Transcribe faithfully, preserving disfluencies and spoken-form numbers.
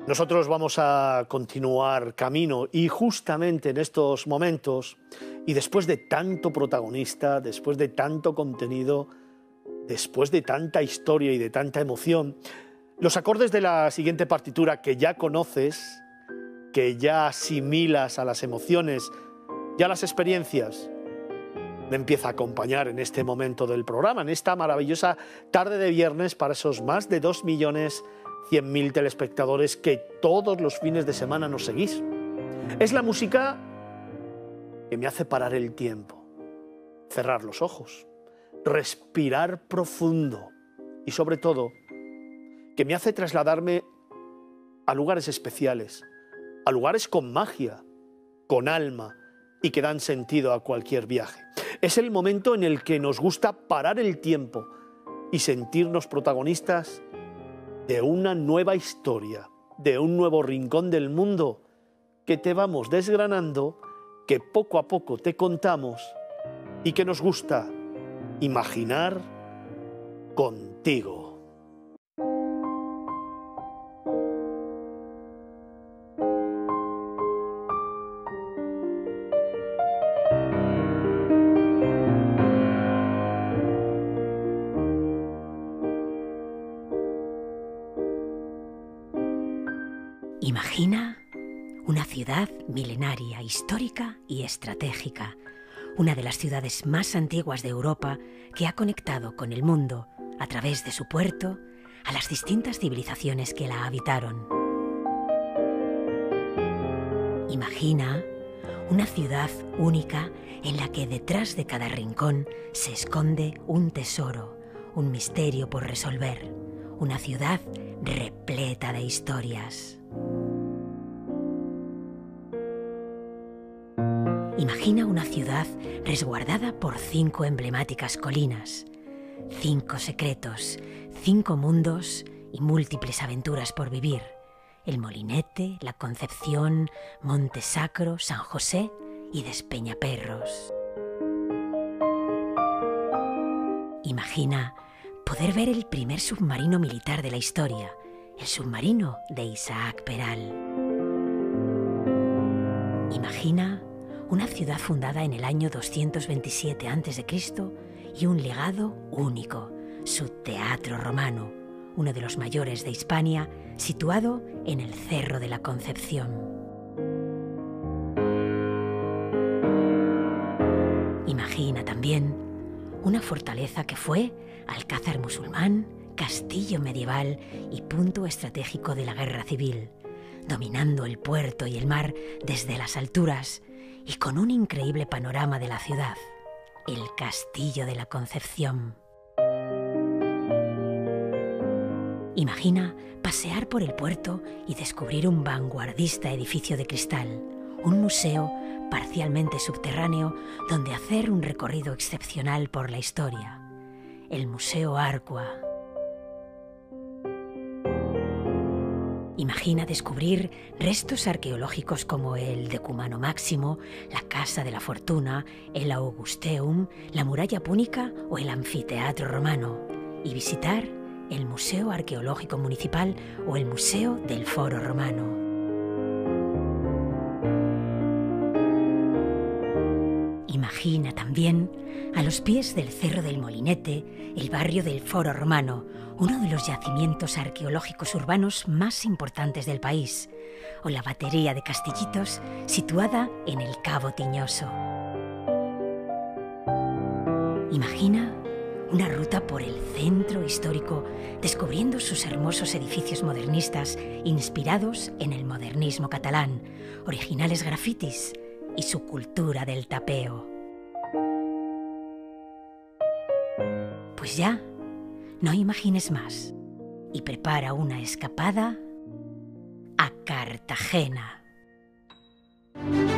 Nosotros vamos a continuar camino y justamente en estos momentos, y después de tanto protagonista, después de tanto contenido, después de tanta historia y de tanta emoción, los acordes de la siguiente partitura que ya conoces, que ya asimilas a las emociones y a las experiencias, me empieza a acompañar en este momento del programa, en esta maravillosa tarde de viernes para esos más de dos millones cien mil telespectadores que todos los fines de semana nos seguís. Es la música que me hace parar el tiempo, cerrar los ojos, respirar profundo y sobre todo que me hace trasladarme a lugares especiales, a lugares con magia, con alma y que dan sentido a cualquier viaje. Es el momento en el que nos gusta parar el tiempo y sentirnos protagonistas de una nueva historia, de un nuevo rincón del mundo que te vamos desgranando, que poco a poco te contamos y que nos gusta imaginar contigo. Imagina una ciudad milenaria, histórica y estratégica, una de las ciudades más antiguas de Europa que ha conectado con el mundo a través de su puerto a las distintas civilizaciones que la habitaron. Imagina una ciudad única en la que detrás de cada rincón se esconde un tesoro, un misterio por resolver, una ciudad repleta de historias. Imagina una ciudad resguardada por cinco emblemáticas colinas, cinco secretos, cinco mundos y múltiples aventuras por vivir. El Molinete, la Concepción, Monte Sacro, San José y Despeñaperros. Imagina poder ver el primer submarino militar de la historia, el submarino de Isaac Peral. Imagina una ciudad fundada en el año doscientos veintisiete antes de Cristo y un legado único, su Teatro Romano, uno de los mayores de Hispania, situado en el Cerro de la Concepción. Imagina también una fortaleza que fue alcázar musulmán, castillo medieval y punto estratégico de la guerra civil, dominando el puerto y el mar desde las alturas y con un increíble panorama de la ciudad, el Castillo de la Concepción. Imagina pasear por el puerto y descubrir un vanguardista edificio de cristal, un museo parcialmente subterráneo donde hacer un recorrido excepcional por la historia, el Museo Arqua. Imagina descubrir restos arqueológicos como el Decumano Máximo, la Casa de la Fortuna, el Augusteum, la Muralla Púnica o el Anfiteatro Romano y visitar el Museo Arqueológico Municipal o el Museo del Foro Romano. Imagina también, a los pies del Cerro del Molinete, el barrio del Foro Romano, uno de los yacimientos arqueológicos urbanos más importantes del país, o la batería de Castillitos situada en el Cabo Tiñoso. Imagina una ruta por el centro histórico, descubriendo sus hermosos edificios modernistas inspirados en el modernismo catalán, originales grafitis y su cultura del tapeo. Pues ya, no imagines más y prepara una escapada a Cartagena.